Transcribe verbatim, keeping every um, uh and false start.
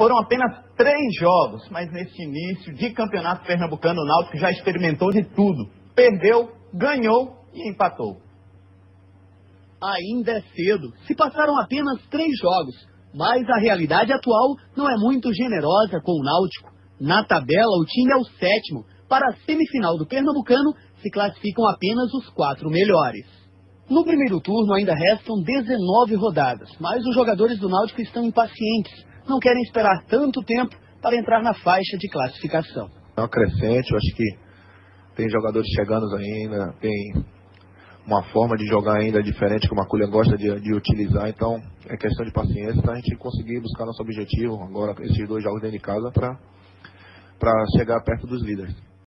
Foram apenas três jogos, mas nesse início de campeonato pernambucano, o Náutico já experimentou de tudo. Perdeu, ganhou e empatou. Ainda é cedo. Se passaram apenas três jogos, mas a realidade atual não é muito generosa com o Náutico. Na tabela, o time é o sétimo. Para a semifinal do Pernambucano, se classificam apenas os quatro melhores. No primeiro turno ainda restam dezenove rodadas, mas os jogadores do Náutico estão impacientes. Não querem esperar tanto tempo para entrar na faixa de classificação. É uma crescente, eu acho que tem jogadores chegando ainda, tem uma forma de jogar ainda diferente que o Maculha gosta de, de utilizar, então é questão de paciência para a gente conseguir buscar nosso objetivo agora, esses dois jogos dentro de casa, para para chegar perto dos líderes.